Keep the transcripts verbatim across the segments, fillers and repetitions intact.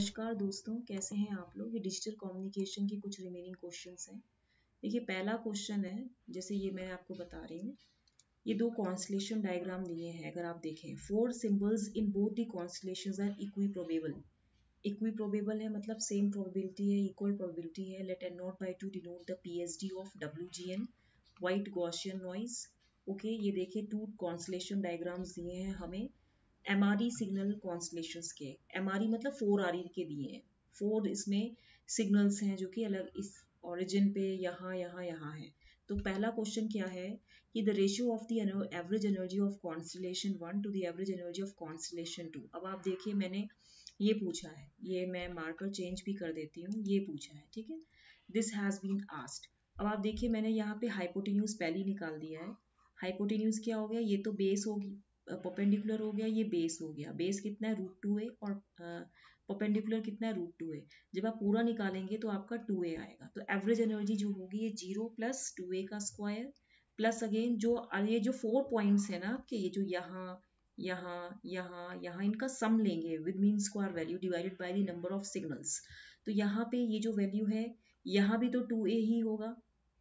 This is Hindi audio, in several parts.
नमस्कार दोस्तों, कैसे हैं आप लोग। ये डिजिटल कम्युनिकेशन की कुछ रिमेनिंग क्वेश्चंस हैं। देखिए पहला क्वेश्चन है, जैसे ये मैं आपको बता रही हूँ, ये दो कॉन्स्टलेशन डायग्राम दिए हैं। अगर आप देखें, four symbols in both the constellations are equiprobable. Equiprobable है मतलब सेम प्रोबेबिलिटी है, इक्वल प्रोबेबिलिटी है। Let N naught by two denote the P H D of W G N, white Gaussian noise. Okay, ये देखिए टू कॉन्स्टलेशन डायग्राम्स दिए हैं हमें M R E signal constellations के। एम आर ई मतलब फोर आर ई के दिए हैं। फोर इसमें सिग्नल्स हैं जो कि अलग इस ओरिजिन पे यहाँ यहाँ यहाँ है। तो पहला क्वेश्चन क्या है कि the ratio of the average energy of constellation one to the average energy of constellation two. अब आप देखिए, मैंने ये पूछा है, ये मैं मार्कर चेंज भी कर देती हूँ, ये पूछा है, ठीक है। This has been asked. अब आप देखिए, मैंने यहाँ पे हाइपोटेन्यूज पहले निकाल दिया है। हाइपोटेन्यूज क्या हो गया, ये तो बेस होगी, परपेंडिकुलर हो गया, ये बेस हो गया। बेस कितना है, रूट टू ए, और परपेंडिकुलर कितना है, रूट टू ए। जब आप पूरा निकालेंगे तो आपका टू ए आएगा। तो एवरेज एनर्जी जो होगी ये जीरो प्लस टू ए का स्क्वायर प्लस अगेन जो ये जो फोर पॉइंट्स है ना आपके, ये जो यहाँ यहाँ यहाँ यहाँ इनका सम लेंगे with mean square value divided by the number of signals. तो यहाँ पे ये जो वैल्यू है, यहाँ भी तो टू ए ही होगा,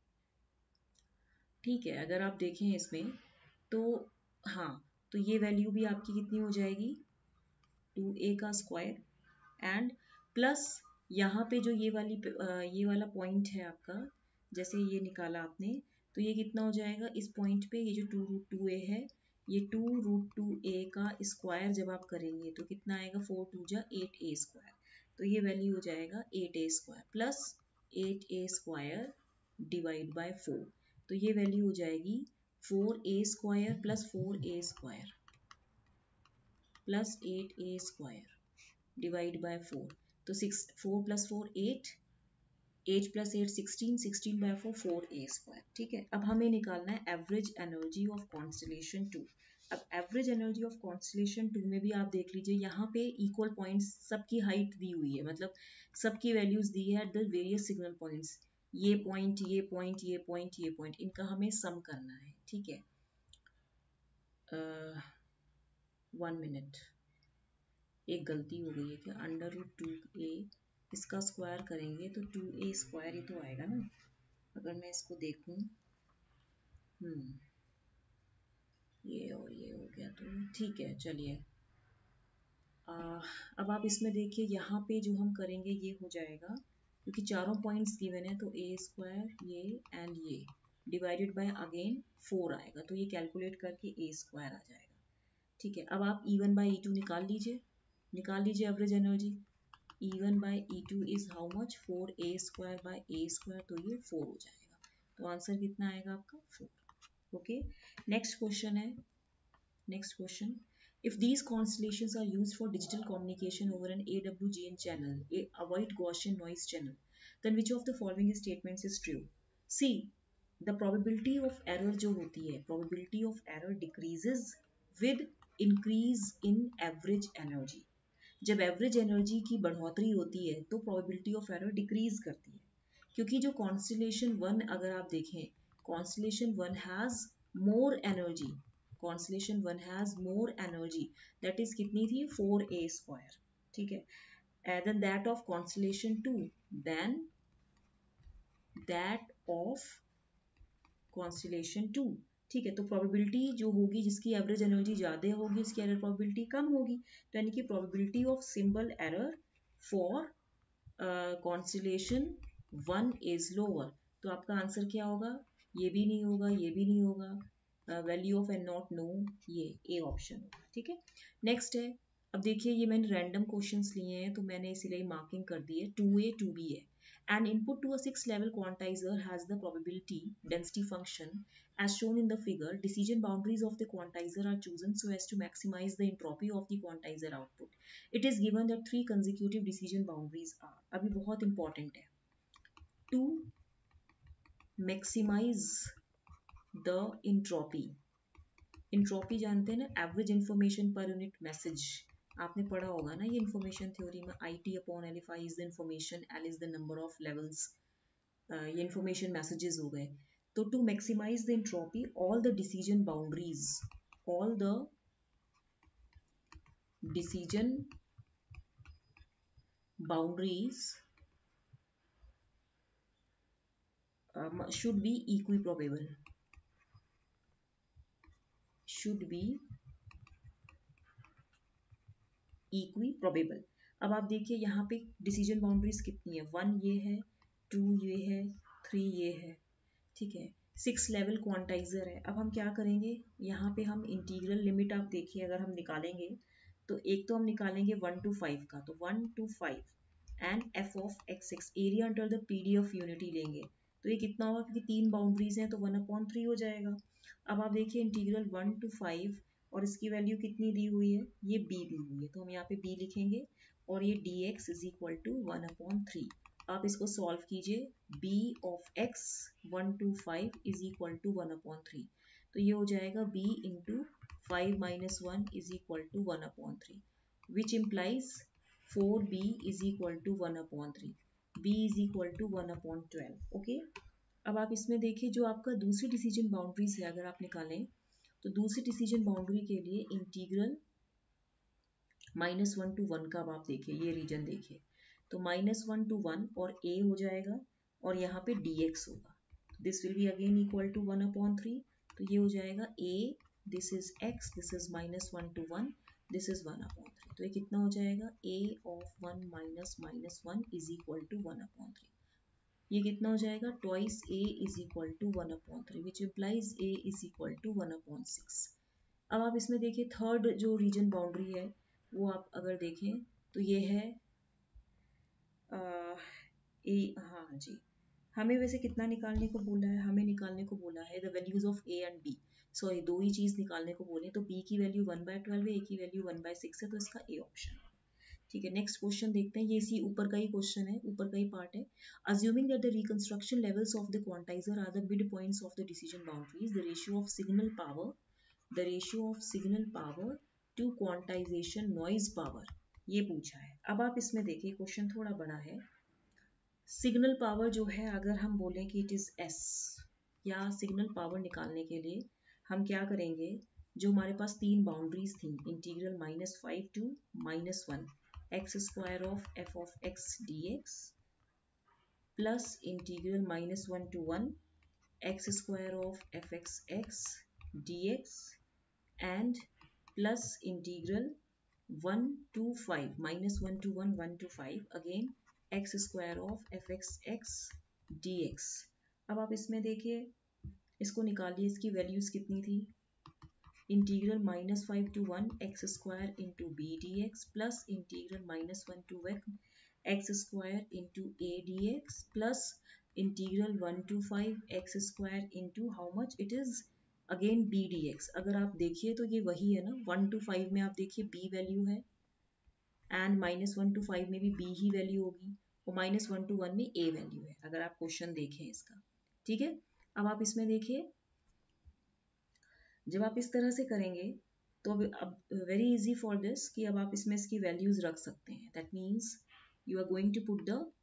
ठीक है। अगर आप देखें इसमें तो हाँ, तो ये वैल्यू भी आपकी कितनी हो जाएगी, टू ए का स्क्वायर एंड प्लस यहाँ पे जो ये वाली ये वाला पॉइंट है आपका, जैसे ये निकाला आपने, तो ये कितना हो जाएगा इस पॉइंट पे, ये जो टू रूट टू ए है, ये टू रूट टू ए का स्क्वायर जब आप करेंगे तो कितना आएगा, फोर टू जा एट ए स्क्वायर। तो ये वैल्यू हो जाएगा eight a square plus eight a square divide by four. तो ये वैल्यू हो जाएगी four a square plus four a square plus eight a square divide by four. तो six four plus four eight, eight plus eight sixteen, sixteen by four four a square, ठीक है। अब हमें निकालना है average energy of constellation two. अब average energy of constellation two में भी आप देख लीजिए, यहाँ पे इक्वल पॉइंट्स, सबकी हाइट दी हुई है, मतलब सबकी वैल्यूज दी है at the various signal points. ये पॉइंट ये पॉइंट ये पॉइंट ये पॉइंट, इनका हमें सम करना है, ठीक है। वन मिनट, एक गलती हो गई है क्या, अंडर रूट टू ए, इसका स्क्वायर करेंगे तो टू ए स्क्वायर ही तो आएगा ना। अगर मैं इसको देखूं, हम्म ये और ये हो गया तो ठीक है, चलिए। अब आप इसमें देखिए, यहाँ पे जो हम करेंगे ये हो जाएगा, क्योंकि चारों पॉइंट्स गिवन है, तो ए स्क्वायर ये एंड ये डिवाइडेड बाय अगेन फोर आएगा, तो ये कैलकुलेट करके ए स्क्वायर आ जाएगा, ठीक है। अब आप E one by E two निकाल लीजिए, निकाल लीजिए average energy. E one by E two is how much, four a square by a square, तो ये फोर हो जाएगा। तो आंसर कितना आएगा आपका, फोर। ओके, नेक्स्ट क्वेश्चन है। Next question, if these constellations are used for digital communication over an A W G N channel, a, a white Gaussian noise channel, then which of the following statements is true? See, the probability of error जो होती है, probability of error decreases with increase in average energy। जब एवरेज एनर्जी की बढ़ोतरी होती है तो प्रोबेबिलिटी ऑफ एरर डिक्रीज करती है, क्योंकि जो कॉन्स्टलेशन वन अगर आप देखें, constellation one has more energy, कॉन्स्टलेशन वन हैज मोर एनर्जी, दैट इज कितनी थी, फोर ए स्क्वायर, ठीक है, then that of constellation two, then that of constellation two, ठीक है। तो प्रोबेबिलिटी जो होगी, जिसकी एवरेज एनर्जी ज़्यादा होगी उसकी एरर प्रोबेबिलिटी कम होगी, तो यानी कि probability of symbol error for constellation one is lower. तो आपका आंसर क्या होगा, ये भी नहीं होगा, ये भी नहीं होगा, value of N naught no, ये ए ऑप्शन होगा, ठीक है। नेक्स्ट है, अब देखिए ये मैंने रैंडम क्वेश्चंस लिए हैं तो मैंने इसीलिए मार्किंग कर दी है, टू ए टू बी है। An input to a six level quantizer has the probability density function as shown in the figure. Decision boundaries of the quantizer are chosen so as to maximize the entropy of the quantizer output. It is given that three consecutive decision boundaries are, अभी बहुत important है, to maximize the entropy। entropy जानते हैं ना, average information per unit message, आपने पढ़ा होगा ना ये इन्फॉर्मेशन थ्योरी में, I T upon L if I is the information, L is the number of levels, ये इन्फॉर्मेशन मैसेजेस हो गए। तो to maximise the entropy, all the decision boundaries, all the decision boundaries um, should be equiprobable, should be equiprobable। अब आप देखिए यहाँ पे डिसीजन बाउंड्रीज कितनी है, वन ये है, टू ये है, थ्री ये है, ठीक है, सिक्स लेवल क्वांटाइजर है। अब हम क्या करेंगे, यहाँ पे हम इंटीग्रल लिमिट आप देखिए अगर हम निकालेंगे तो एक तो हम निकालेंगे वन टू फाइव का, तो one to five and f of x x area under the P D of unity लेंगे तो ये कितना होगा, क्योंकि तीन बाउंड्रीज हैं तो वन अपॉन थ्री हो जाएगा। अब आप देखिए इंटीग्रल वन टू फाइव और इसकी वैल्यू कितनी दी हुई है, ये b दी हुई है, तो हम यहाँ पे b लिखेंगे और ये dx is equal to one upon three. आप इसको सॉल्व कीजिए, b of x one to five is equal to one upon three, तो ये हो जाएगा b into five minus one is equal to one upon three, which implies four b is equal to one upon three, b is equal to one upon twelve. Okay, अब आप इसमें देखिए जो आपका दूसरी डिसीजन बाउंड्रीज है अगर आप निकालें तो दूसरी डिसीजन बाउंड्री के लिए integral minus one to one का अब आप देखिए ये रीजन देखिए, तो माइनस वन टू वन और a हो जाएगा और यहाँ पे dx होगा, this will be again equal to one upon three, तो ये हो जाएगा a, this is x, this is minus one to one, this is one upon three, तो ये कितना हो जाएगा a of one minus minus one is equal to one upon three, ये कितना हो जाएगा, twice a is equal to one upon three, which implies a is equal to one upon six. अब आप इसमें देखिए थर्ड जो रीजन बाउंड्री है वो आप अगर देखें तो ये है आ, ए, हाँ जी, हमें वैसे कितना निकालने को बोला है, हमें निकालने को बोला है the values of a and b, sorry दो ही चीज निकालने को बोले, तो बी की वैल्यू वन बाय ट्वेल्व है, ए की वैल्यू वन बाय सिक्स है, तो इसका ए ऑप्शन है। ठीक है, नेक्स्ट क्वेश्चन देखते हैं, ये इसी ऊपर का ही क्वेश्चन है, ऊपर का ही पार्ट है। Assuming that the reconstruction levels of the quantiser are the mid points of the decision boundaries, the ratio of signal power the ratio of signal power to quantization noise power, ये पूछा है। अब आप इसमें देखिए क्वेश्चन थोड़ा बड़ा है, सिग्नल पावर जो है अगर हम बोलें कि इट इज एस, या सिग्नल पावर निकालने के लिए हम क्या करेंगे, जो हमारे पास तीन बाउंड्रीज थी, integral minus five to minus one x square of f of x d x plus integral minus one to one x square of f x x d x and plus integral one to five minus one to one one to five again x square of fxx dx। अब आप इसमें देखिए इसको निकालिए, इसकी वैल्यूज कितनी थी, integral minus five to one x square into b d x plus integral minus one to x square into a d x plus integral one to five x square into how much it is again b d x. अगर आप देखिए तो ये वही है ना, वन टू फाइव में आप देखिए b वैल्यू है and minus one to five में भी b ही वैल्यू होगी और माइनस वन टू वन में a वैल्यू है, अगर आप क्वेश्चन देखें इसका। ठीक है, अब आप इसमें देखिए जब आप इस तरह से करेंगे तो अब वेरी इजी फॉर दिस कि अब आप इसमें इसकी वैल्यूज रख सकते हैं, that means you are going to put the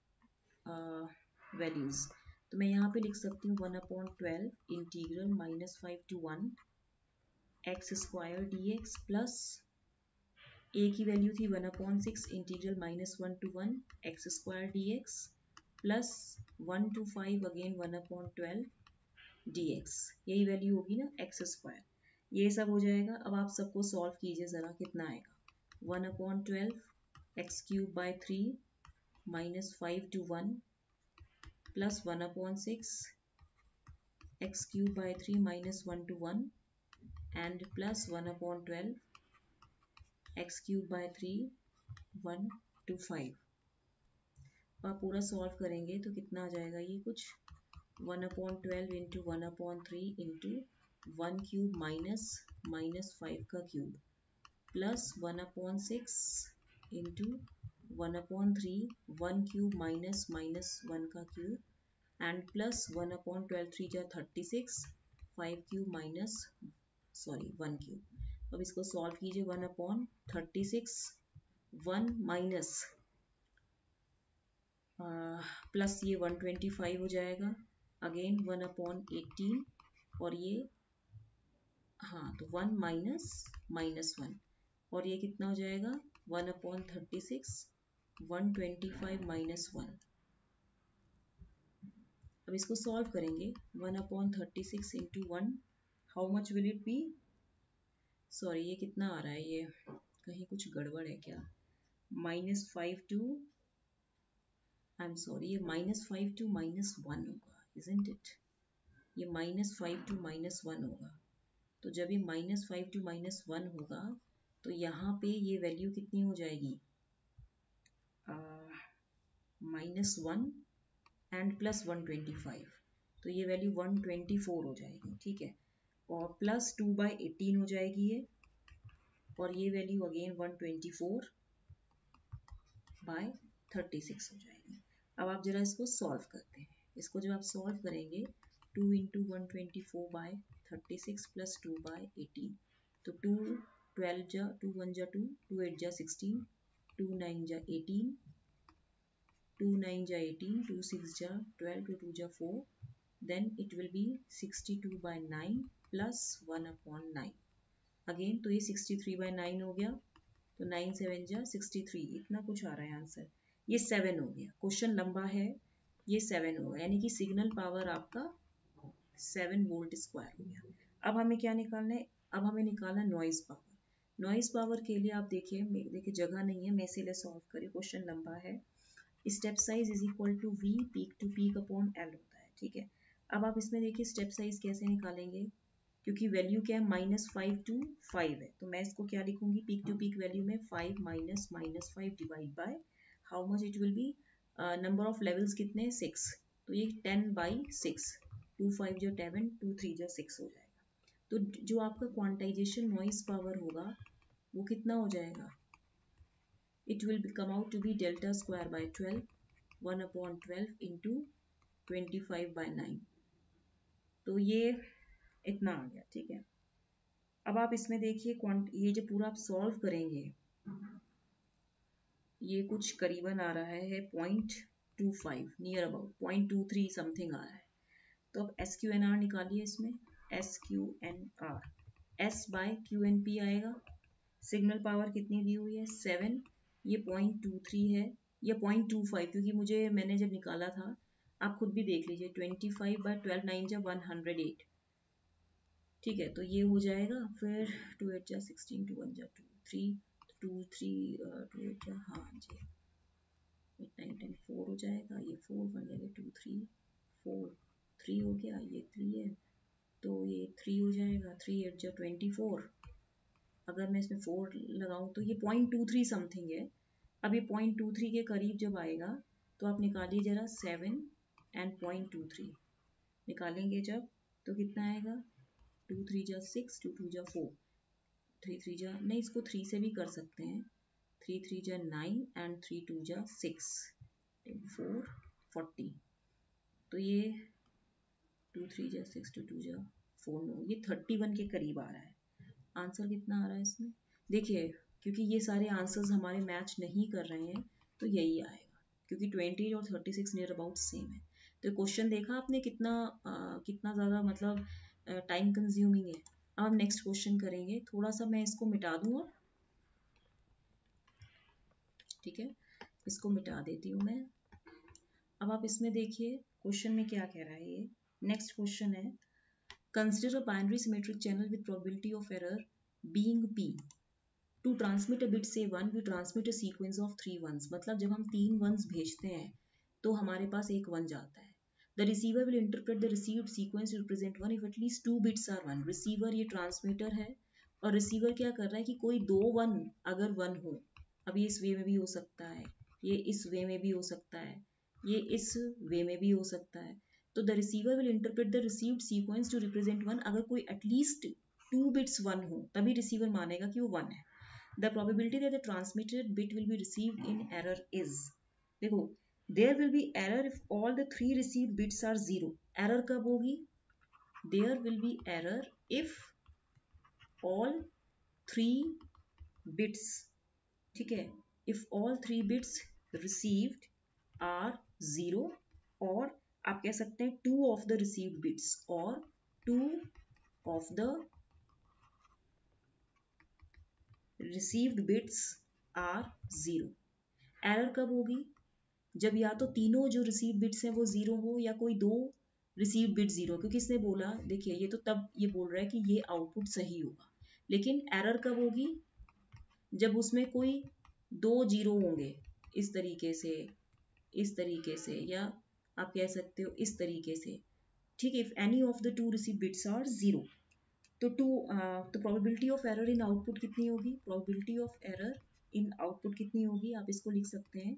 values, तो मैं यहाँ पे लिख सकती हूँ one upon twelve integral minus five to one x square d x plus a की वैल्यू थी one upon six integral minus one to one x square d x plus one to five again one upon twelve d x, यही वैल्यू होगी ना एक्स स्क्वायर, ये सब हो जाएगा। अब आप सबको सॉल्व कीजिए ज़रा, कितना आएगा, one upon twelve x cube by three minus five to one plus one upon six x cube by three minus one to one and plus one upon twelve x cube by three one to five. आप पूरा सॉल्व करेंगे तो कितना आ जाएगा, ये कुछ one upon twelve into one upon three into one cube minus minus five का cube plus one upon six into one upon three one cube minus minus one का cube and plus one upon twelve three जा thirty six five cube minus sorry one cube. अब इसको सॉल्व कीजिए, one upon thirty six one minus plus ये वन ट्वेंटी फाइव हो जाएगा अगेन वन अपॉन एटीन और ये हाँ तो वन माइनस माइनस वन और ये कितना हो जाएगा one upon thirty six one twenty five minus one. अब इसको सॉल्व करेंगे। One upon thirty six into one, how much will it be? Sorry, ये कितना आ रहा है, ये कहीं कुछ गड़बड़ है क्या? Minus five to, I am sorry, ये minus five to minus one होगा, इजंट इट? ये minus five to minus one होगा। तो जब ये minus five to minus one होगा तो यहाँ पे ये वैल्यू कितनी हो जाएगी? Minus one and plus one twenty five, तो ये वैल्यू वन ट्वेंटी फोर हो जाएगी, ठीक है। और प्लस टू बाई एटीन हो जाएगी ये, और ये value again one twenty four by thirty six हो जाएगी। अब आप जरा इसको सॉल्व करते हैं। इसको जब आप सॉल्व करेंगे, two into one twenty four by thirty six plus two by eighteen, तो टू ट्वेल्व जा, टू वन जा टू, टू एट जा सिक्सटीन, टू नाइन जा एटीन, टू नाइन जा एटीन, टू सिक्स जा ट्वेल्व, टू टू जा four, then it will be sixty two by nine plus one upon nine. Again तो ये सिक्सटी थ्री by नाइन हो गया, तो नाइन सेवन जा सिक्सटी थ्री, इतना कुछ आ रहा है आंसर। ये सेवन हो गया, क्वेश्चन लंबा है, ये सेवन हो गया, यानी कि सिग्नल पावर आपका सेवन वोल्ट स्क्वायर हो गया। अब हमें क्या निकालना है? अब हमें निकालना नॉइज पावर। नॉइज पावर के लिए आप देखिए, देखिए जगह नहीं है, मैं इसीलिए सॉल्व करी, क्वेश्चन लंबा है। Step size is equal to V peak to peak upon L होता है, ठीक है। अब आप इसमें देखिए स्टेप साइज कैसे निकालेंगे, क्योंकि वैल्यू क्या है, माइनस फाइव टू फाइव है, तो मैं इसको क्या लिखूंगी, पीक टू पीक वैल्यू में five minus minus five divide by how much it will be, number of levels कितने, सिक्स, तो ये ten by six, two five जो टेन, टू थ्री जो सिक्स हो जाएगा। तो जो आपका क्वांटाइजेशन नॉइज पावर होगा वो कितना हो जाएगा, it will come out to be delta square by twelve, one upon twelve into twenty five by nine, तो ये इतना आ गया, ठीक है। अब आप इसमें देखिए, ये जो पूरा आप सॉल्व करेंगे, ये कुछ करीबन आ रहा है point two five, near about point two three something आ रहा है। तो अब एस क्यू एन आर निकालिए इसमें, S Q N R, S by Q N P आएगा। सिग्नल पावर कितनी दी हुई है, सेवन, ये पॉइंट टू थ्री है, ये पॉइंट टू फाइव, क्योंकि मुझे मैंने जब निकाला था, आप खुद भी देख लीजिए, twenty five by twelve nine जा वन हंड्रेड एट, ठीक है। तो ये हो जाएगा, फिर टू एट जा सिक्सटीन, टू वन जा two, three, two three two eight जा, हाँ जी, एट नाइन टेन, फोर हो जाएगा, ये फोर बन जाएगा, टू थ्री फोर, थ्री हो गया, ये थ्री है, तो ये थ्री हो जाएगा, थ्री एट जा ट्वेंटी फोर, अगर मैं इसमें फोर लगाऊं तो ये पॉइंट टू थ्री समथिंग है। अब ये पॉइंट टू थ्री के करीब जब आएगा तो आप निकालिए जरा, seven and point two three निकालेंगे जब, तो कितना आएगा, टू थ्री जा सिक्स, टू टू जा फोर, थ्री थ्री जा, नहीं इसको थ्री से भी कर सकते हैं, थ्री थ्री जा नाइन एंड थ्री टू जा सिक्स, फोर फोर्टी, तो ये टू थ्री जा सिक्स, टू टू जा फोर, नो, ये थर्टी वन के करीब आ रहा है। आंसर कितना आ रहा है इसमें, देखिए, क्योंकि ये सारे आंसर्स हमारे मैच नहीं कर रहे हैं, तो यही आएगा, क्योंकि ट्वेंटी और thirty six near about same है। तो क्वेश्चन देखा आपने कितना आ, कितना ज़्यादा मतलब टाइम कंज्यूमिंग है। अब हम नेक्स्ट क्वेश्चन करेंगे, थोड़ा सा मैं इसको मिटा दूँ अब, ठीक है, इसको मिटा देती हूँ मैं। अब आप इसमें देखिए क्वेश्चन में क्या कह रहा है, ये नेक्स्ट क्वेश्चन है, consider a binary symmetric channel with probability of error being p to transmit a bit से one, we transmit a sequence of three ones, मतलब जब हम तीन वंस भेजते हैं तो हमारे पास एक वन जाता है। The receiver will interpret the received sequence to represent one if at least two bits are one. Receiver ये ट्रांसमीटर है, और रिसीवर क्या कर रहा है कि कोई दो वन अगर वन हो, अब ये इस वे में भी हो सकता है, ये इस वे में भी हो सकता है, ये इस वे में भी हो सकता है, तो the receiver will interpret the received sequence to represent one, अगर कोई एटलीस्ट टू बिट्स वन हो तभी रिसीवर मानेगा कि वो वन है। The probability that the transmitted bit will be received in error is, देखो, there will be error if all the three received bits are zero. Error कब होगी, there will be error if all three bits, ठीक है, if all three bits received are zero, और आप कह सकते हैं two of the received bits, or two of the received bits are zero. Error कब होगी? जब या तो तीनों जो रिसीव बिट्स हैं वो जीरो हो या कोई दो रिसीव बिट जीरो, क्योंकि इसने बोला, देखिए ये तो तब ये बोल रहा है कि ये आउटपुट सही होगा, लेकिन एरर कब होगी? जब उसमें कोई दो जीरो होंगे, इस तरीके से, इस तरीके से, या आप कह सकते हो इस तरीके से, ठीक है। If any of the two receive bits are zero, तो टू तो probability of error in output कितनी होगी? Probability of error in output कितनी होगी? आप इसको लिख सकते हैं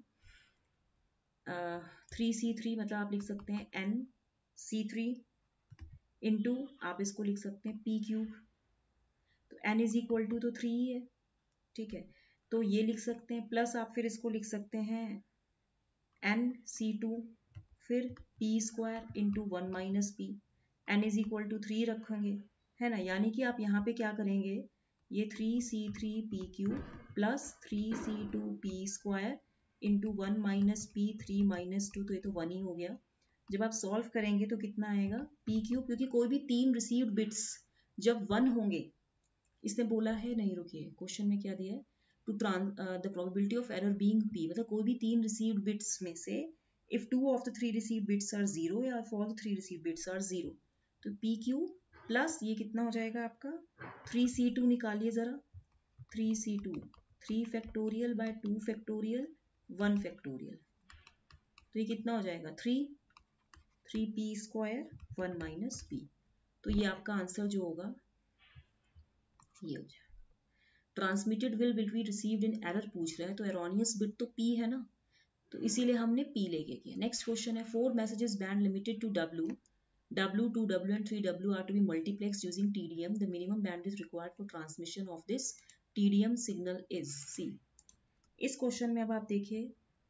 थ्री सी थ्री, मतलब आप लिख सकते हैं एन सी थ्री इंटू, आप इसको लिख सकते हैं पी क्यूब, तो एन इज इक्वल टू तो थ्री ही है, ठीक है। तो ये लिख सकते हैं, प्लस आप फिर इसको लिख सकते हैं एन सी टू, फिर p square into one minus p, n is equal to three रखेंगे, है ना। यानी कि आप यहाँ पे क्या करेंगे, ये three C three p cube plus three C two p square into one minus p three minus two, तो ये तो वन ही हो गया। जब आप सॉल्व करेंगे तो कितना आएगा? पी क्यू, क्योंकि कोई भी तीन रिसीव्ड बिट्स जब वन होंगे, इसने बोला है, नहीं रुकिए, क्वेश्चन में क्या दिया है, to the probability of error being p, मतलब कोई भी तीन रिसीव्ड बिट्स में से if two of the three received bits are zero या if all the three received bits are zero, तो p q प्लस ये कितना हो जाएगा आपका, थ्री सी टू निकालिए जरा, three C two, three factorial by two factorial one factorial, तो ये कितना हो जाएगा, three, three p square one minus p, तो ये आपका आंसर जो होगा ये हो जाएगा। Transmitted will be received in error पूछ रहा है, तो एरोनियस बिट तो p है ना, तो इसीलिए हमने p लेके किया। नेक्स्ट क्वेश्चन है, four messages band limited to w, w, two w and three w are to be multiplexed using T D M. The minimum bandwidth required for transmission of this T D M signal is c. इस क्वेश्चन में अब आप देखिए,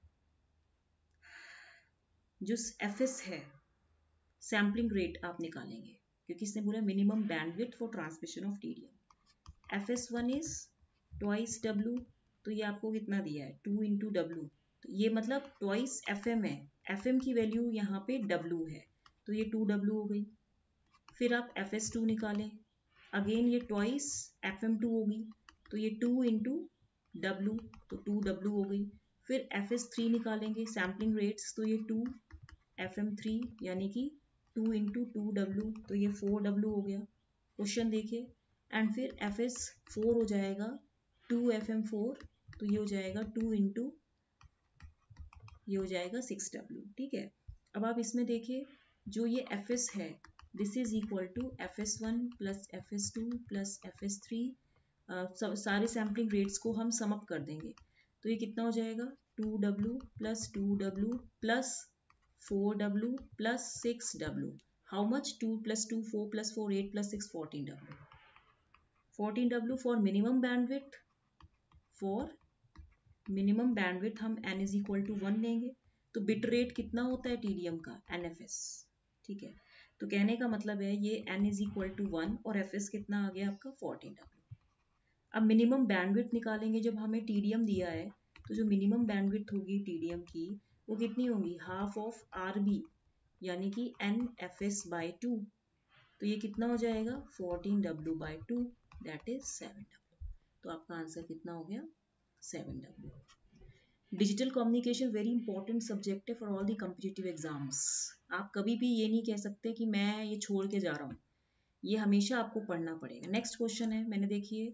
जो fs है, सैम्पलिंग रेट आप निकालेंगे, क्योंकि इसने बोला minimum bandwidth for transmission of T D M. F s one is twice डब्लू, तो ये आपको कितना दिया है, टू इंटू डब्लू, तो ये मतलब ट्वाइस एफ एम है, एफ एम की वैल्यू यहाँ पे डब्लू है, तो ये टू डब्लू हो गई। फिर आप एफ एस टू निकालें, अगेन ये ट्वाइस एफ एम टू होगी, तो ये टू इंटू डब्लू, तो टू डब्लू हो गई। फिर एफ एस थ्री निकालेंगे, सैम्पलिंग रेट्स, तो ये टू एफ एम थ्री, यानी कि टू इंटू टू डब्लू, तो ये फोर डब्लू हो गया। क्वेश्चन देखिए, एंड फिर एफ एस फोर हो जाएगा टू एफ एम फोर, तो ये हो जाएगा टू इंटू, ये हो जाएगा सिक्स डब्लू, ठीक है। अब आप इसमें देखिए, जो ये एफ एस है, this is equal to f s one plus f S two plus f S three, सारे सैम्पलिंग रेट्स को हम सम अप कर देंगे, तो ये कितना हो जाएगा, two W plus two W plus four W plus six W, how much, two plus two four plus four eight plus six fourteen W, fourteen W for minimum bandwidth, for minimum bandwidth हम n is equal to one लेंगे, तो बिट रेट कितना होता है टीडीएम का, एन एफ एस, ठीक है। तो कहने का मतलब है ये n is equal to one और fs कितना आ गया आपका फोर्टीन डब्लू। अब मिनिमम बैंडविड्थ निकालेंगे, जब हमें टीडीएम दिया है, तो जो मिनिमम बैंडविड्थ होगी टीडीएम की वो कितनी होगी, हाफ ऑफ आर बी, यानी कि N F S by two, तो ये कितना हो जाएगा, fourteen W by two, that is seven W, तो आपका आंसर कितना हो गया, seven W. Digital communication very important subject है for all the competitive exams. आप कभी भी ये नहीं कह सकते कि मैं ये छोड़ के जा रहा हूँ, ये हमेशा आपको पढ़ना पड़ेगा। नेक्स्ट क्वेश्चन है, मैंने देखिए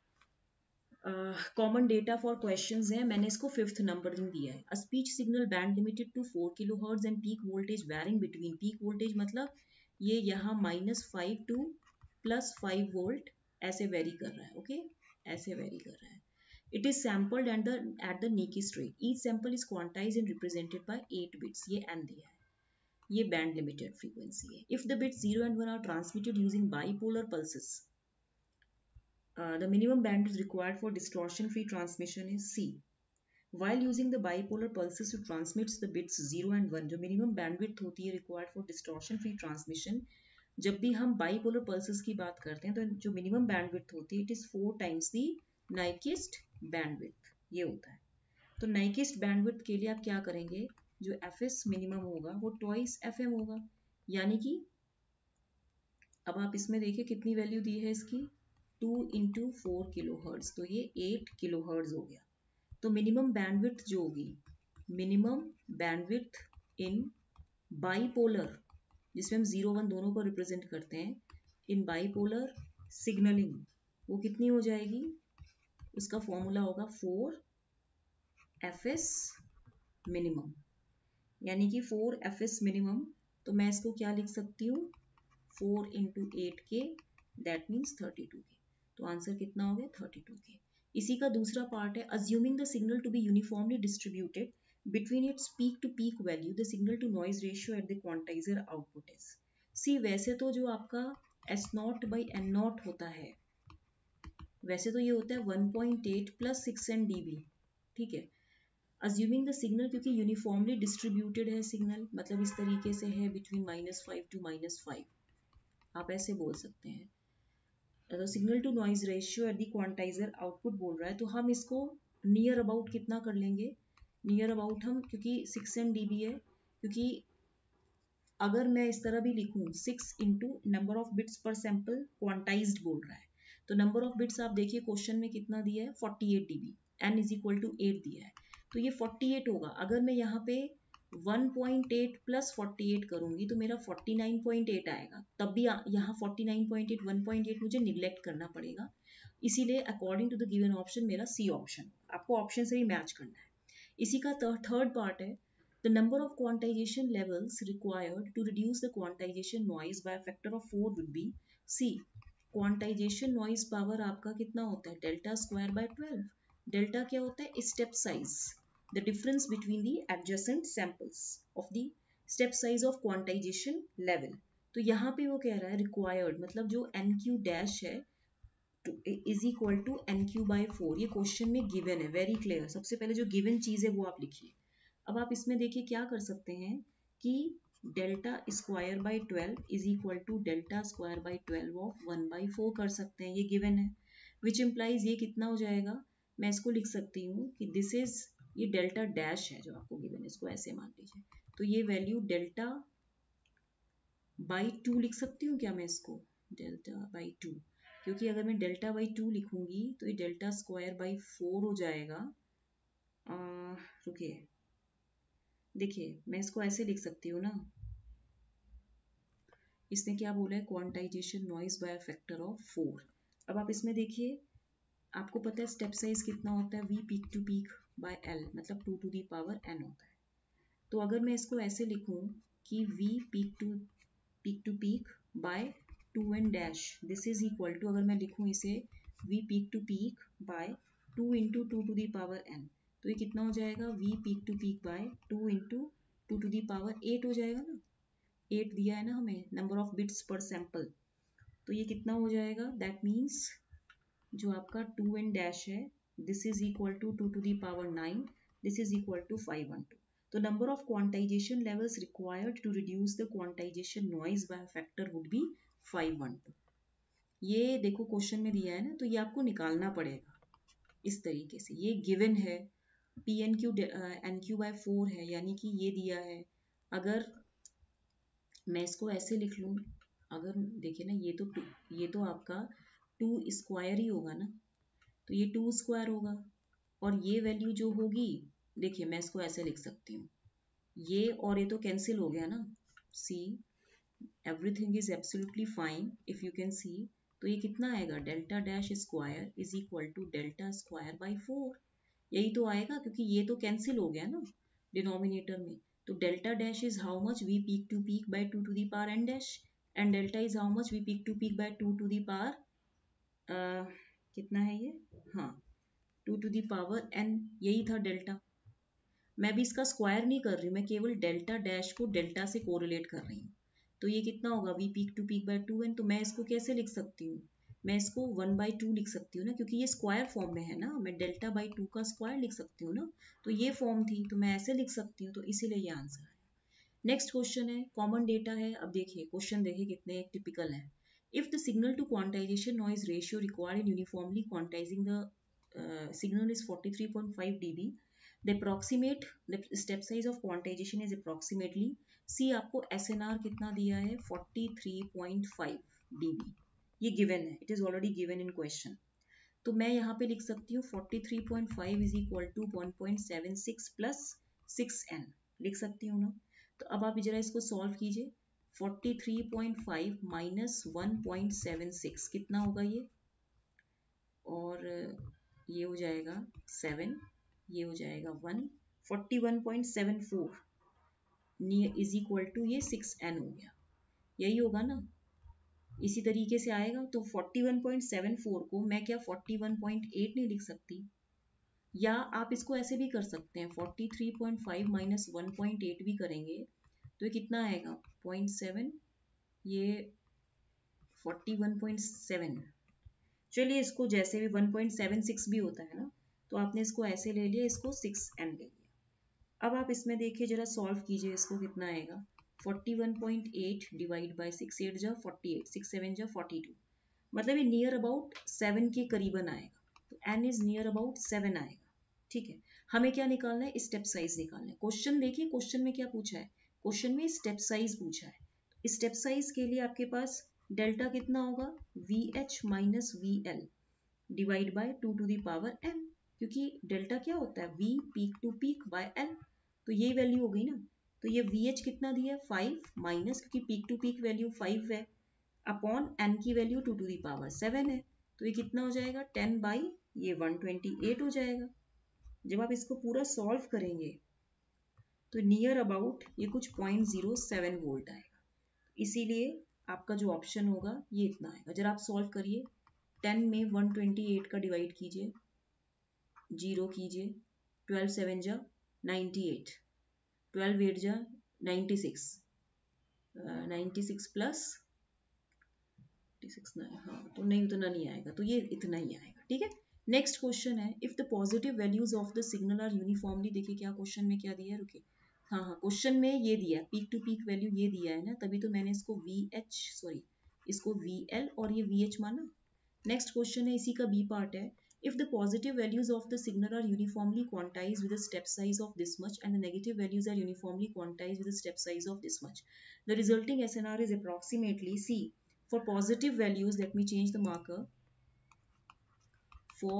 कॉमन डेटा फॉर क्वेश्चंस है, मैंने इसको फिफ्थ नंबर दिया है। A speech signal band limited to four kilo hertz and peak voltage varying between, peak voltage मतलब ये यहाँ minus five to plus five volt ऐसे वेरी कर रहा है, ओके okay? ऐसे वेरी कर रहा है। It is sampled at the at the Nyquist rate, each sample is quantized and represented by eight bits, ये एन दिया है, ये बैंड लिमिटेड फ्रीक्वेंसी है। If the bits zero and one are transmitted using bipolar pulses, uh, the minimum bandwidth required for distortion free transmission is c. While using the bipolar pulses to transmit the bits zero and one, जो minimum bandwidth होती है required for distortion free transmission, जब भी हम bipolar pulses की बात करते हैं तो जो minimum bandwidth होती है it is four times the Nyquist bandwidth, ये होता है। तो Nyquist bandwidth के लिए आप क्या करेंगे, जो fs minimum होगा वो twice fm होगा, यानी कि अब आप इसमें देखिए कितनी वैल्यू दी है इसकी, two into four kilo hertz, तो ये एट किलो हर्ट्ज हो गया, तो मिनिमम बैंडविड्थ जो होगी, मिनिमम बैंडविड्थ इन बाईपोलर, जिसमें हम जीरो वन दोनों को रिप्रेजेंट करते हैं, इन बाईपोलर सिग्नलिंग, वो कितनी हो जाएगी? उसका फॉर्मूला होगा फोर एफ एस मिनिमम, यानी कि फोर एफ एस मिनिमम। तो मैं इसको क्या लिख सकती हूँ? Four into eight k, that means thirty two k. तो आंसर कितना हो गया? थर्टी टू के। इसी का दूसरा पार्ट है, assuming the signal to be uniformly distributed between its peak to peak value, the signal to noise ratio at the quantizer output is. See, वैसे तो जो आपका s naught by n naught होता है, वैसे तो ये होता है one point eight plus six n d b, ठीक है। अज्यूमिंग द सिग्नल, क्योंकि यूनिफॉर्मली डिस्ट्रीब्यूटेड है सिग्नल, मतलब इस तरीके से है between minus five to minus five, आप ऐसे बोल सकते हैं। तो signal to noise ratio at the quantizer output बोल रहा है, तो हम इसको नियर अबाउट कितना कर लेंगे? नियर अबाउट हम, क्योंकि सिक्स एन डी बी है, क्योंकि अगर मैं इस तरह भी लिखूं six into number of bits per sample quantized बोल रहा है, तो नंबर ऑफ बिट्स आप देखिए क्वेश्चन में कितना दिया है? Forty eight dB, n is equal to eight दिया है, तो ये फोर्टी एट होगा। अगर मैं यहाँ पे one point eight plus forty eight करूंगी तो मेरा फोर्टी नाइन पॉइंट एट आएगा, तब भी यहाँ forty nine point eight, one point eight मुझे निग्लेक्ट करना पड़ेगा, इसीलिए according to the given option मेरा सी ऑप्शन, आपको ऑप्शन से ही मैच करना है। इसी का थर्ड पार्ट है, the number of quantization levels required to reduce the quantization noise by a factor of four would be C. quantization noise power आपका कितना होता है? Delta square by twelve. Delta क्या होता है? Step size, the difference between the adjacent samples of the step size of quantization level। तो यहाँ पे वो कह रहा है required, मतलब जो एन क्यू डैश है is equal to n q by four, ये क्वेश्चन में गिवन है, वेरी क्लियर। सबसे पहले जो गिवन चीज है वो आप लिखिए। अब आप इसमें देखिए क्या कर सकते हैं कि delta square by twelve is equal to delta square by twelve of one by four कर सकते हैं, ये गिवन है। विच इम्प्लाइज ये कितना हो जाएगा? मैं इसको लिख सकती हूँ कि दिस इज, ये डेल्टा डैश है जो आपको गिवन है, इसको ऐसे मान लीजिए, तो ये वैल्यू डेल्टा बाई टू लिख सकती हूँ क्या मैं इसको? डेल्टा बाई टू, क्योंकि अगर मैं डेल्टा बाई टू लिखूंगी तो ये डेल्टा स्क्वायर बाई फोर हो जाएगा। रुकिए, देखिए मैं इसको ऐसे लिख सकती हूँ ना, इसने क्या बोला है? Quantization noise by factor of four. अब आप इसमें देखिए, आपको पता है स्टेप साइज कितना होता है? We peak to peak by l, मतलब two to the power n होता है। तो अगर मैं इसको ऐसे लिखूं कि v peak to peak to peak by two n dash, this is equal to, अगर मैं लिखूं इसे v peak to peak by two into two to the power n, तो ये कितना हो जाएगा? V peak to peak by two into two to the power eight हो जाएगा ना, एट दिया है ना हमें number of bits per sample, तो ये कितना हो जाएगा? दैट मीन्स जो आपका टू एन डैश है, this is equal to two to the power nine, this is equal to five one two. तो number of quantization levels required to reduce the quantization noise by factor would be five one two. ये देखो क्वेश्चन में दिया है ना, तो ये आपको निकालना पड़ेगा इस तरीके से। ये गिवन है, p n q n q by four है, यानी कि ये दिया है। अगर मैं इसको ऐसे लिख लूँ, अगर देखिए ना, ये तो टू, ये तो आपका टू स्क्वायर ही होगा ना, तो ये टू स्क्वायर होगा, और ये वैल्यू जो होगी, देखिए मैं इसको ऐसे लिख सकती हूँ, ये और ये तो कैंसिल हो गया ना, see everything is absolutely fine if you can see. तो ये कितना आएगा? Delta dash square is equal to delta square by four, यही तो आएगा, क्योंकि ये तो कैंसिल हो गया ना डिनोमिनेटर में। तो delta dash is how much? V peak to peak by two to the power n dash, and delta is how much? V peak to peak by two to the power, कितना है ये? हाँ, two to the power n, यही था डेल्टा। मैं भी इसका स्क्वायर नहीं कर रही हूँ, मैं केवल डेल्टा डैश को डेल्टा से कोरिलेट कर रही हूँ। तो ये कितना होगा? V peak to peak by two n. तो मैं इसको कैसे लिख सकती हूँ? मैं इसको वन बाई टू लिख सकती हूँ ना, क्योंकि ये स्क्वायर फॉर्म में है ना, मैं डेल्टा बाई टू का स्क्वायर लिख सकती हूँ ना, तो ये फॉर्म थी, तो मैं ऐसे लिख सकती हूँ, तो इसीलिए ये आंसर है। नेक्स्ट क्वेश्चन है, कॉमन डेटा है। अब देखिए क्वेश्चन देखिए कितने टिपिकल है। If the signal to quantization noise ratio required in uniformly quantizing the signal is forty three point five dB, the approximate the step size of quantization is approximately, C आपको एस एन आर कितना दिया है? Forty three point five dB, ये गिवन है, it is already given in question. तो मैं यहाँ पे लिख सकती हूँ forty three point five is equal to one point seven six plus six n लिख सकती हूँ ना। तो अब आप जरा इसको सॉल्व कीजिए। Forty three point five minus one point seven six कितना होगा ये, और ये हो जाएगा सेवन, ये हो जाएगा one, forty one point seven four is equal to ये सिक्स एन हो गया। यही होगा ना, इसी तरीके से आएगा। तो forty one point seven four को मैं क्या फोर्टी वन पॉइंट एट नहीं लिख सकती, या आप इसको ऐसे भी कर सकते हैं forty three point five minus one point eight भी करेंगे तो ये कितना आएगा पॉइंट सेवन, ये फोर्टी वन पॉइंट सेवन। चलिए इसको जैसे भी वन पॉइंट सेवन सिक्स भी होता है ना, तो आपने इसको ऐसे ले लिया, इसको सिक्स एन ले लिया। अब आप इसमें देखिए जरा सॉल्व कीजिए, इसको कितना आएगा forty one point eight divide by six, eight जा फोर्टी एट, सिक्स सेवन जा फोर्टी टू, मतलब ये नियर अबाउट सेवन के करीबन आएगा। तो n is near about seven आएगा। ठीक है, हमें क्या निकालना है, स्टेप साइज निकालना है। क्वेश्चन देखिए, क्वेश्चन में क्या पूछा है, क्वेश्चन में स्टेप साइज पूछा है। स्टेप साइज के लिए आपके पास डेल्टा कितना होगा, V H minus V L divide by two to the power n, क्योंकि डेल्टा क्या होता है, we peak to peak by L, तो ये वैल्यू हो गई ना। तो ये वी एच कितना दिया है फाइव माइनस, क्योंकि peak to peak value five है, अपॉन एन की वैल्यू two to the power seven है, तो ये कितना हो जाएगा टेन बाई ये वन ट्वेंटी एट हो जाएगा। जब आप इसको पूरा सॉल्व करेंगे तो नियर अबाउट ये कुछ पॉइंट जीरो सेवन वोल्ट आएगा, इसीलिए आपका जो ऑप्शन होगा ये इतना आएगा। जरा आप सॉल्व करिए, टेन में वन ट्वेंटी एट का डिवाइड कीजिए, जीरो कीजिए, ट्वेल्व सेवन जा नाइन्टी एट, ट्वेल्व एट जा ninety six, ninety six plus six nine, हाँ तो नहीं उतना नहीं आएगा, तो ये इतना ही आएगा। ठीक है, नेक्स्ट क्वेश्चन है, if the positive values of the signal are uniformly, देखिए क्या क्वेश्चन में क्या दिया है, रुकिए, हाँ हाँ क्वेश्चन में ये दिया है, पीक टू पीक वैल्यू ये दिया है ना, तभी तो मैंने इसको वी एच सॉरी इसको वी एल और ये वी एच माना। नेक्स्ट क्वेश्चन है, इसी का बी पार्ट है, if the positive values of the signal are uniformly quantized with a step size of this much and the negative values are uniformly quantized with a step size of this much, the resulting S N R is approximately, see for positive values, let me change the marker, for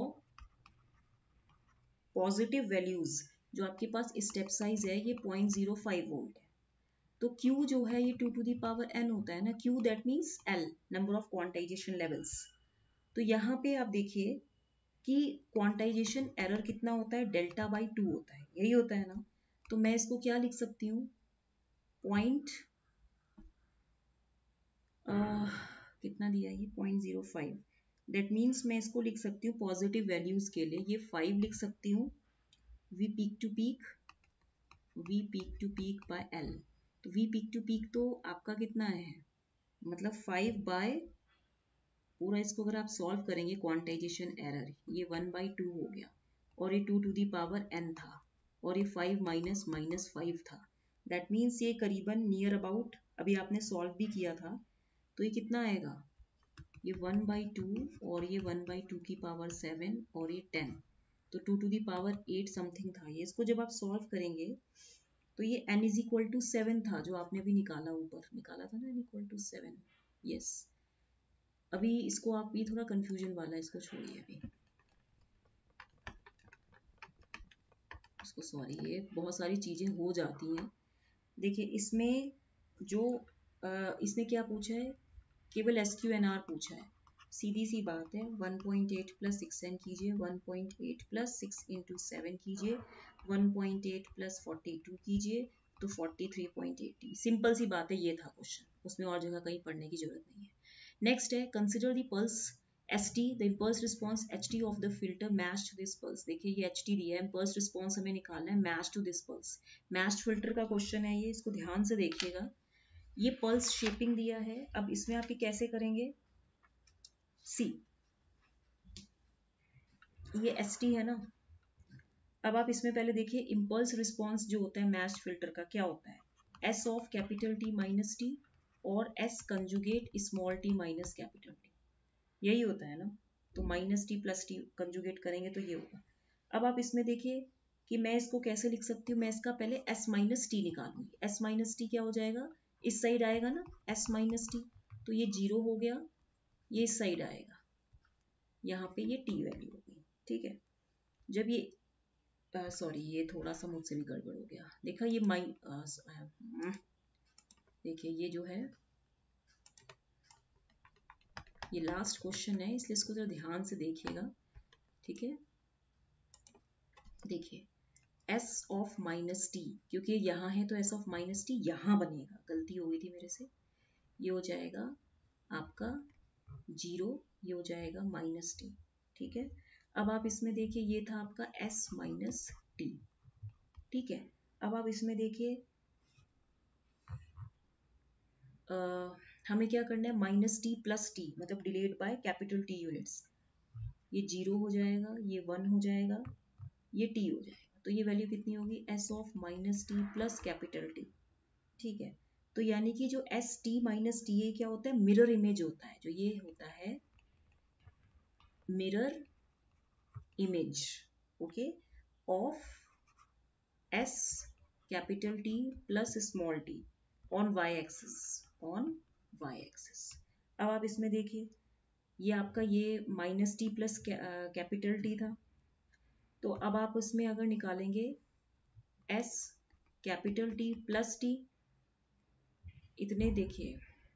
positive values जो आपके पास स्टेप साइज है ये पॉइंट जीरो फाइव वोल्ट है, तो Q जो है ये two to the power n होता है ना, Q that means L number of quantization levels. तो यहाँ पे आप देखिए कि क्वांटाइजेशन एरर कितना होता है, डेल्टा बाई टू होता है, यही होता है ना। तो मैं इसको क्या लिख सकती हूँ, पॉइंट कितना दिया है ये point zero five, that means मैं इसको लिख सकती हूँ पॉजिटिव वैल्यूज के लिए ये फाइव लिख सकती हूँ, V peak to peak, V peak to peak by L. तो वी पीक टू पीक तो आपका कितना है, मतलब फाइव बाय पूरा, इसको अगर आप सॉल्व करेंगे क्वांटाइजेशन एरर, ये वन बाई टू हो गया, और ये two to the power n था, और ये फाइव माइनस माइनस फाइव था, दैट मीन्स ये करीबन नियर अबाउट, अभी आपने सॉल्व भी किया था, तो ये कितना आएगा, ये वन बाई टू और ये वन बाई टू की पावर सेवन और ये टेन, तो two to the power eight something था ये। इसको जब आप सॉल्व करेंगे तो ये n is equal to seven था, जो आपने अभी निकाला, ऊपर निकाला था ना n equal to seven, yes. अभी इसको आप, ये थोड़ा कंफ्यूजन वाला है, इसको छोड़िए अभी, इसको सॉरी, ये बहुत सारी चीजें हो जाती हैं। देखिए इसमें जो आ, इसने क्या पूछा है, केवल एस क्यू एन आर पूछा है, सीधी सी बात है, one point eight plus six n कीजिए, one point eight plus six into seven कीजिए, one point eight plus forty two कीजिए, तो forty three point eighty, simple सी बात है, ये था क्वेश्चन, उसमें और जगह कहीं पढ़ने की जरूरत नहीं है। नेक्स्ट है, consider the pulse S T, the impulse response H T of the filter match to this pulse. देखिए ये एच टी दिया है, इम्पल्स रिस्पॉन्स हमें निकालना है match to this pulse, match filter का क्वेश्चन है ये, इसको ध्यान से देखिएगा। ये पल्स शेपिंग दिया है, अब इसमें आप ये कैसे करेंगे, सी ये एस टी है ना, अब आप इसमें पहले देखिए इम्पल्स रिस्पॉन्स जो होता है मैच फिल्टर का क्या होता है, S of capital T minus T और S conjugate small T minus capital T, यही होता है ना। तो minus T plus T conjugate करेंगे तो ये होगा। अब आप इसमें देखिए कि मैं इसको कैसे लिख सकती हूँ, मैं इसका पहले एस माइनस टी निकालूंगी, एस माइनस टी क्या हो जाएगा, इस साइड आएगा ना एस माइनस टी, तो ये जीरो हो गया, ये इस साइड आएगा, यहाँ पे ये टी वैल्यू होगी, ठीक है। जब ये सॉरी uh, ये थोड़ा सा मुझसे भी गड़बड़ हो गया, देखा ये माइ uh, देखिए ये जो है ये लास्ट क्वेश्चन है, इसलिए इसको जरा ध्यान से देखिएगा, ठीक है। देखिए s ऑफ माइनस टी, क्योंकि यहाँ है तो s ऑफ माइनस टी यहाँ बनेगा, गलती हो गई थी मेरे से। ये हो जाएगा आपका जीरो, ये हो जाएगा माइनस टी, ठीक है। अब आप इसमें देखिए ये था आपका s माइनस टी, ठीक है। अब आप इसमें देखिए हमें क्या करना है, माइनस टी प्लस टी मतलब delayed by capital T units. ये जीरो हो जाएगा, ये वन हो जाएगा, ये टी हो जाएगा, तो ये वैल्यू कितनी होगी, s of minus T plus capital T, ठीक है। तो यानी कि जो एस टी माइनस टी ए क्या होता है, मिरर इमेज होता है, जो ये होता है mirror image, okay, of S capital T plus small T on Y axis, on Y axis. अब आप इसमें देखिए ये आपका ये minus T plus capital T था, तो अब आप उसमें अगर निकालेंगे s capital T plus T, इतने देखिए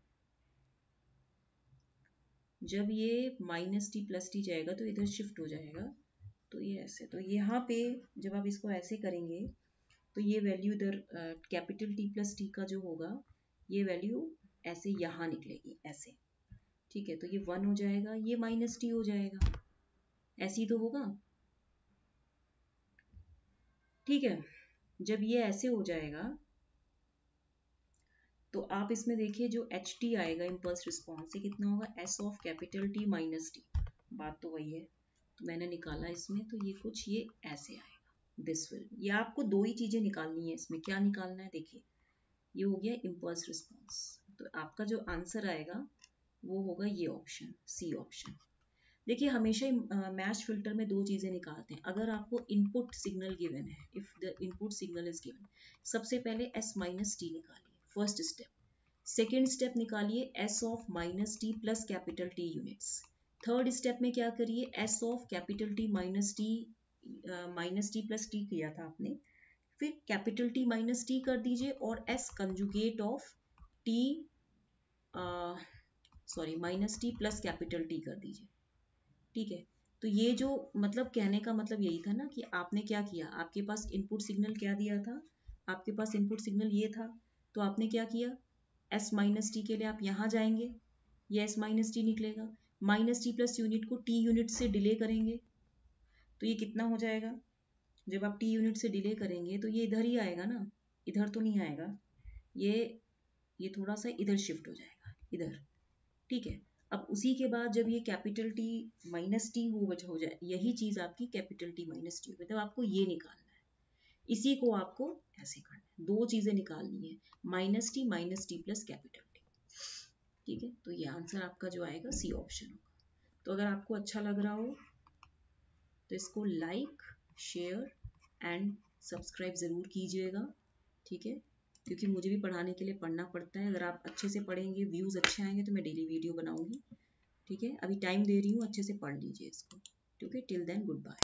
जब ये माइनस टी प्लस टी जाएगा तो इधर शिफ्ट हो जाएगा, तो ये ऐसे, तो यहाँ पे जब आप इसको ऐसे करेंगे तो ये वैल्यू इधर कैपिटल टी प्लस टी का जो होगा ये वैल्यू ऐसे यहाँ निकलेगी ऐसे, ठीक है। तो ये वन हो जाएगा, ये माइनस टी हो जाएगा, ऐसे ही तो होगा, ठीक है। जब ये ऐसे हो जाएगा तो आप इसमें देखिए जो एच टी आएगा इम्पल्स रिस्पॉन्स, ये कितना होगा, S of capital T minus T, बात तो वही है, तो मैंने निकाला इसमें, तो ये कुछ ये ऐसे आएगा, दिस विल, ये आपको दो ही चीजें निकालनी है इसमें, क्या निकालना है, देखिए ये हो गया इम्पल्स रिस्पॉन्स, तो आपका जो आंसर आएगा वो होगा ये ऑप्शन, सी ऑप्शन। देखिए हमेशा मैच फिल्टर में दो चीजें निकालते हैं, अगर आपको इनपुट सिग्नल गिवन है, if the input signal is given, सबसे पहले s माइनस टी निकालिए, फर्स्ट स्टेप। सेकेंड स्टेप निकालिए s of minus T plus capital T units. Third step में क्या करिए, s of capital T minus T minus T plus T किया था आपने, फिर कैपिटल टी माइनस टी कर दीजिए और s conjugate of T sorry minus T plus capital T कर दीजिए, ठीक है। तो ये जो मतलब कहने का मतलब यही था ना कि आपने क्या किया, आपके पास इनपुट सिग्नल क्या दिया था, आपके पास इनपुट सिग्नल ये था, तो आपने क्या किया, s माइनस टी के लिए आप यहाँ जाएंगे, ये s माइनस टी निकलेगा, माइनस टी प्लस यूनिट को t यूनिट से डिले करेंगे, तो ये कितना हो जाएगा, जब आप t यूनिट से डिले करेंगे तो ये इधर ही आएगा ना, इधर तो नहीं आएगा, ये ये थोड़ा सा इधर शिफ्ट हो जाएगा इधर, ठीक है। अब उसी के बाद जब ये कैपिटल टी माइनस टी हो हो जाए, यही चीज आपकी कैपिटल टी माइनस टी, मतलब आपको ये निकालना है, इसी को आपको ऐसे करना है, दो चीजें निकालनी है, minus T minus T plus capital T, ठीक है। तो ये आंसर आपका जो आएगा सी ऑप्शन होगा। तो अगर आपको अच्छा लग रहा हो तो इसको लाइक शेयर एंड सब्सक्राइब ज़रूर कीजिएगा, ठीक है, क्योंकि मुझे भी पढ़ाने के लिए पढ़ना पड़ता है, अगर आप अच्छे से पढ़ेंगे, व्यूज़ अच्छे आएंगे तो मैं डेली वीडियो बनाऊंगी, ठीक है। अभी टाइम दे रही हूँ, अच्छे से पढ़ लीजिए इसको, ठीक है। Till then good bye.